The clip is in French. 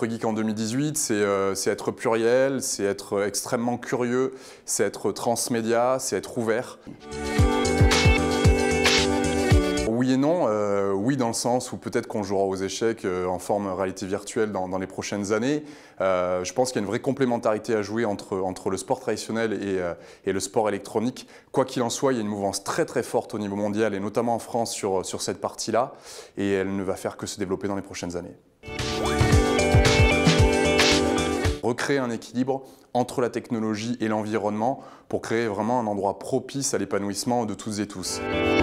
Être geek en 2018, c'est être pluriel, c'est être extrêmement curieux, c'est être transmédia, c'est être ouvert. Oui et non. Oui dans le sens où peut-être qu'on jouera aux échecs en forme réalité virtuelle dans les prochaines années. Je pense qu'il y a une vraie complémentarité à jouer entre le sport traditionnel et le sport électronique. Quoi qu'il en soit, il y a une mouvance très très forte au niveau mondial et notamment en France sur cette partie-là et elle ne va faire que se développer dans les prochaines années. Recréer un équilibre entre la technologie et l'environnement pour créer vraiment un endroit propice à l'épanouissement de toutes et tous.